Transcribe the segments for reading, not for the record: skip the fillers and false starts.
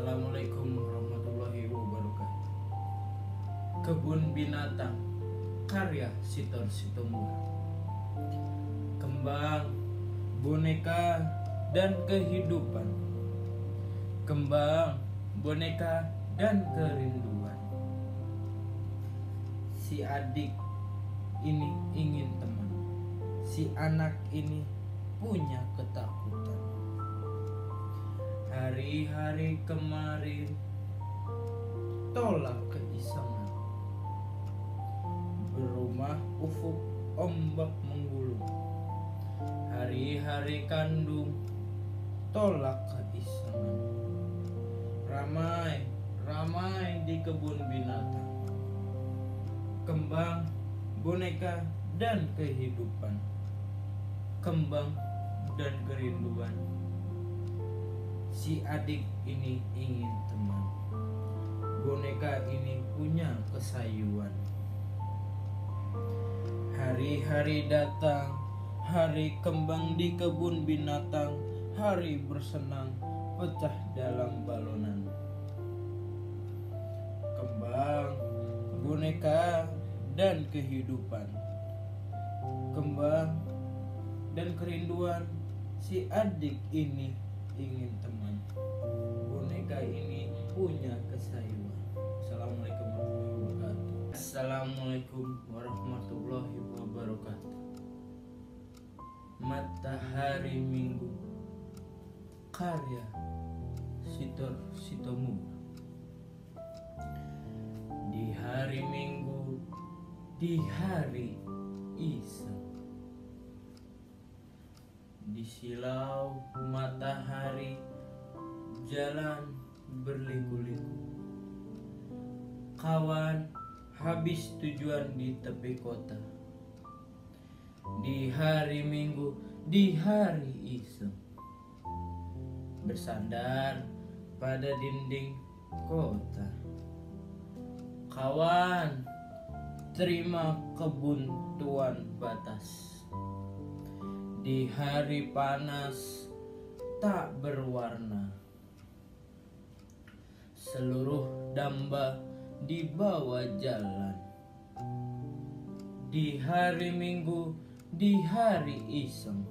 Assalamualaikum warahmatullahi wabarakatuh. Kebun Binatang karya Sitor Situmorang. Kembang, boneka, dan kehidupan. Kembang, boneka, dan kerinduan. Si adik ini ingin teman. Si anak ini punya ketakutan. Hari-hari kemarin tolak keisengan. Berumah ufuk ombak menggulung. Hari-hari kandung tolak keisengan. Ramai di kebun binatang. Kembang, boneka, dan kehidupan. Kembang dan kerinduan. Si adik ini ingin teman. Boneka ini punya kesayuan. Hari-hari datang, hari kembang di kebun binatang, hari bersenang, pecah dalam balonan. Kembang, boneka, dan kehidupan. Kembang dan kerinduan. Si adik ini ingin teman. Boneka ini punya kesayuan. Assalamualaikum warahmatullahi wabarakatuh. Matahari Minggu karya Sitor Situmorang. Di hari Minggu, di hari iseng, di silau matahari, jalan berliku-liku. Kawan habis tujuan di tepi kota. Di hari Minggu, di hari iseng, bersandar pada dinding kota. Kawan terima kebuntuan batas. Di hari panas tak berwarna. Seluruh damba dibawa jalan. Di hari Minggu, di hari iseng,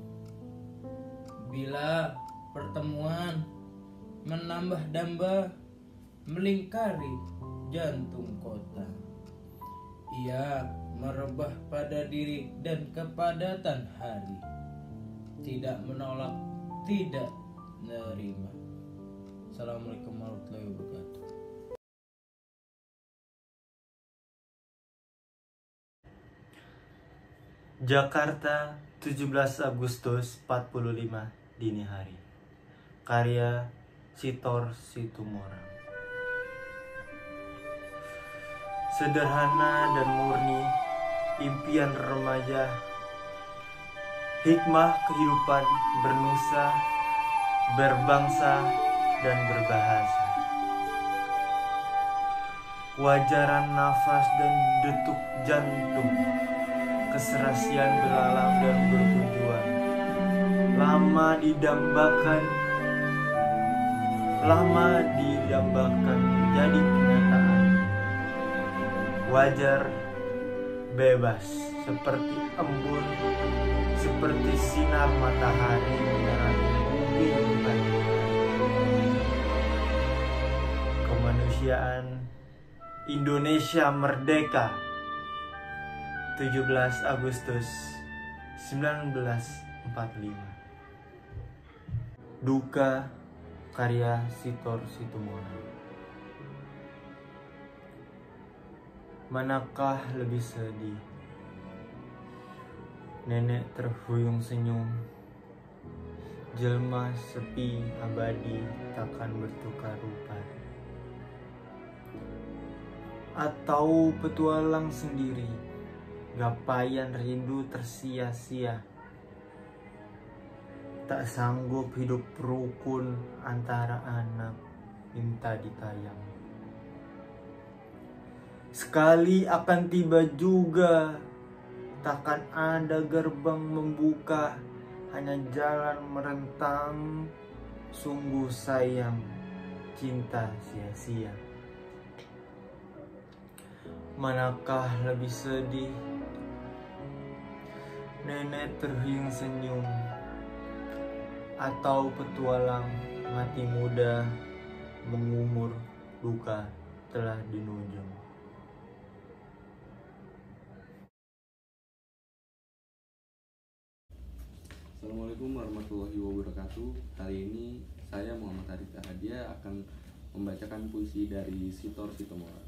bila pertemuan menambah damba melingkari jantung kota. Ia merebah pada diri dan kepadatan hari. Tidak menolak, tidak menerima. Assalamualaikum warahmatullahi wabarakatuh. Jakarta, 17 Agustus 45 dini hari. Karya Sitor Situmorang. Sederhana dan murni, impian remaja, hikmah kehidupan bernusa, berbangsa, dan berbahasa. Wajaran nafas dan detuk jantung, keserasian beralam dan bertujuan. Lama didambakan jadi kenyataan. Wajar, bebas, seperti embun, seperti sinar matahari menerangi bumi pagi. Kemanusiaan Indonesia merdeka, 17 Agustus 1945. Duka karya Sitor Situmorang. Manakah lebih sedih? Nenek terhuyung senyum, jelma sepi abadi takkan bertukar rupa. Atau petualang sendiri, gapayan rindu tersia-sia. Tak sanggup hidup rukun antara anak minta ditayang. Sekali akan tiba juga, takkan ada gerbang membuka, hanya jalan merentang. Sungguh sayang cinta sia-sia. Manakah lebih sedih, nenek terhiung senyum, atau petualang mati muda mengumur luka telah dinujung? Assalamualaikum warahmatullahi wabarakatuh. Hari ini saya Muhammad Arita Hadia akan membacakan puisi dari Sitor Sitomorang.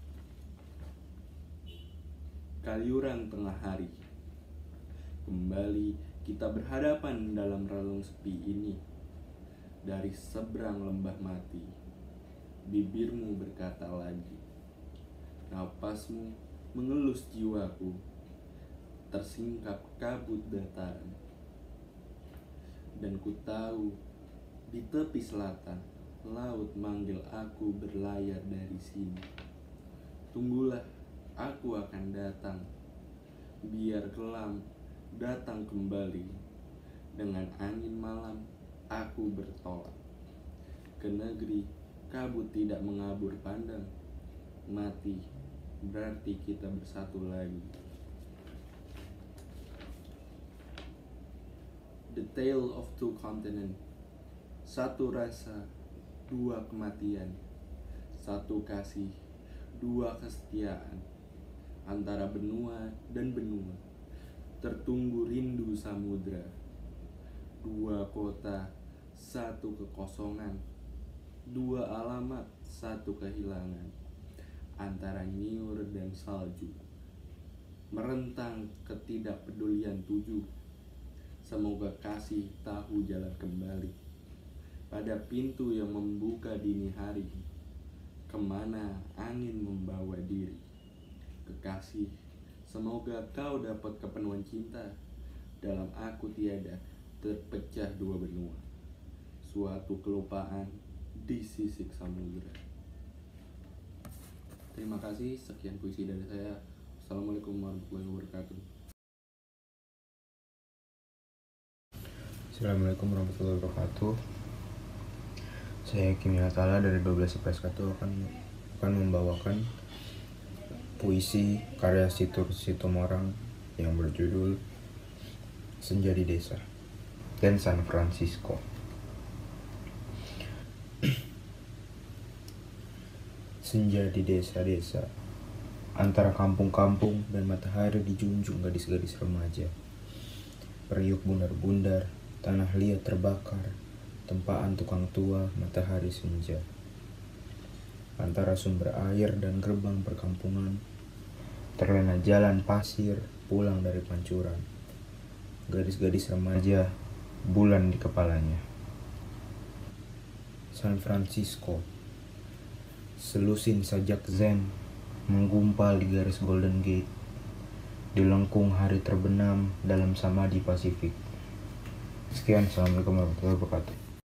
Kaliuran tengah hari, kembali kita berhadapan dalam relung sepi ini. Dari seberang lembah mati, bibirmu berkata lagi, napasmu mengelus jiwaku, tersingkap kabut dataran. Dan ku tahu di tepi selatan laut manggil aku berlayar dari sini. Tunggulah, aku akan datang. Biar kelam datang kembali. Dengan angin malam aku bertolak ke negeri kabut tidak mengabur pandang. Mati berarti kita bersatu lagi. The Tale of Two Continents. Satu rasa, dua kematian. Satu kasih, dua kesetiaan. Antara benua dan benua, tertunggu rindu samudra. Dua kota, satu kekosongan. Dua alamat, satu kehilangan. Antara nyiur dan salju, merentang ketidakpedulian tujuh. Semoga kasih tahu jalan kembali pada pintu yang membuka dini hari, kemana angin membawa diri. Kekasih, semoga kau dapat kepenuhan cinta. Dalam aku tiada terpecah dua benua, suatu kelupaan di sisik samudera. Terima kasih, sekian puisi dari saya. Assalamualaikum warahmatullahi wabarakatuh. Assalamualaikum warahmatullahi wabarakatuh. Saya Kimi Hatala dari 12 IPS 1 akan membawakan puisi karya Sitor Sitomorang yang berjudul Senja di Desa dan San Francisco. Senja di desa-desa, antara kampung-kampung dan matahari dijunjung gadis-gadis remaja. Periuk bundar-bundar, tanah liat terbakar, tempaan tukang tua, matahari senja. Antara sumber air dan gerbang perkampungan, terlena jalan pasir pulang dari pancuran. Gadis-gadis remaja, bulan di kepalanya. San Francisco, selusin sajak zen, menggumpal di garis Golden Gate, di lengkung hari terbenam dalam samadhi Pasifik. Sekian, assalamualaikum warahmatullahi wabarakatuh.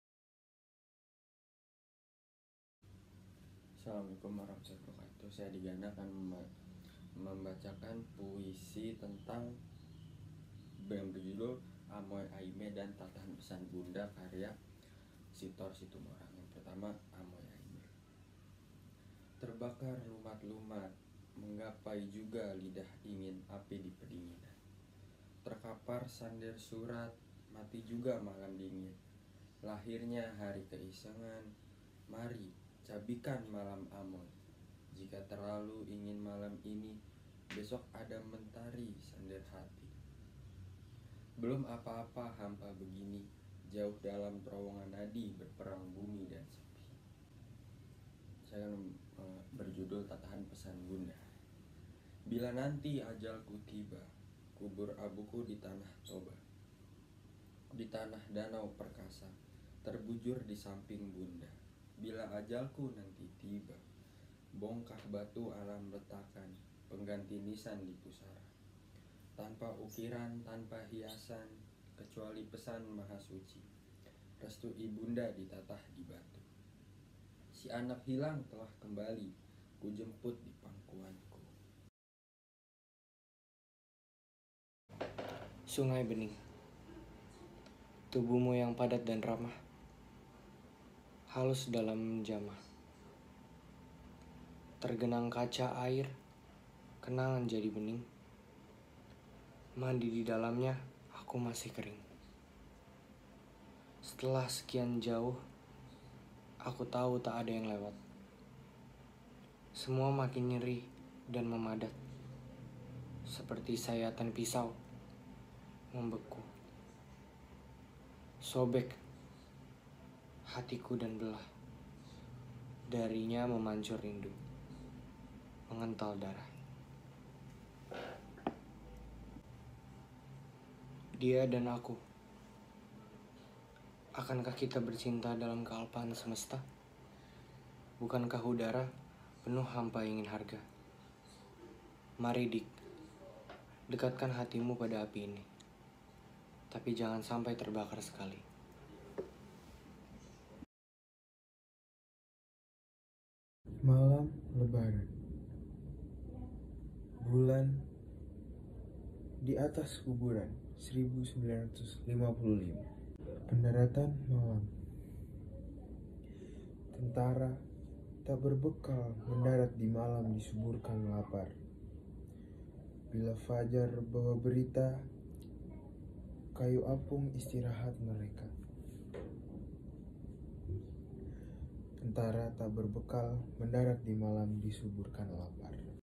Assalamualaikum warahmatullahi wabarakatuh. Saya Digana akan membacakan puisi tentang yang berjudul Amoy Aime dan Tatahan Pesan Bunda karya Sitor Sitomorang. Yang pertama, Amoy Aime. Terbakar lumat-lumat, menggapai juga lidah ingin api di pedinginan. Terkapar sander surat, mati juga malam dingin. Lahirnya hari keisengan, mari cabikan malam amoy. Jika terlalu ingin malam ini, besok ada mentari sander hati. Belum apa-apa hampa begini, jauh dalam terowongan nadi berperang bumi dan sepi. Saya berjudul Tatahan Pesan Bunda. Bila nanti ajalku tiba, kubur abuku di tanah Toba, di tanah danau perkasa, terbujur di samping bunda. Bila ajalku nanti tiba, bongkar batu alam letakan, pengganti nisan di pusara. Tanpa ukiran, tanpa hiasan, kecuali pesan maha suci. Restu ibunda ditatah di batu. Si anak hilang telah kembali, ku jemput di pangkuanku. Sungai bening, tubuhmu yang padat dan ramah, halus dalam jamah. Tergenang kaca air, kenangan jadi bening. Mandi di dalamnya, aku masih kering. Setelah sekian jauh, aku tahu tak ada yang lewat. Semua makin nyeri dan memadat, seperti sayatan pisau membeku. Sobek hatiku dan belah. Darinya memancur rindu, mengental darah. Dia dan aku. Akankah kita bercinta dalam kealpaan semesta? Bukankah udara penuh hampa ingin harga? Mari Dik, dekatkan hatimu pada api ini. Tapi jangan sampai terbakar sekali. Malam Lebaran. Bulan di atas kuburan 1955. Pendaratan malam. Tentara tak berbekal mendarat di malam disuburkan lapar. Bila fajar bawa berita, kayu apung istirahat mereka. Tentara tak berbekal mendarat di malam disuburkan lapar.